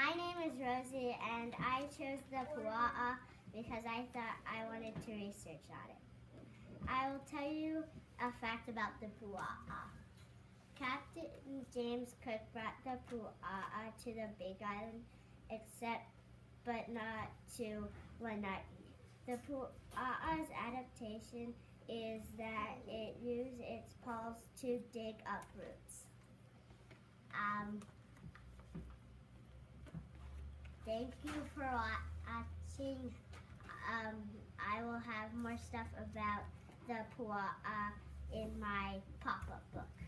My name is Rosie, and I chose the pua'a because I thought I wanted to research on it. I will tell you a fact about the pua'a. Captain James Cook brought the pua'a to the Big Island, except but not to Lanai. The pua'a's adaptation is that it uses its paws to dig up roots. Thank you for watching. I will have more stuff about the pua'a in my pop-up book.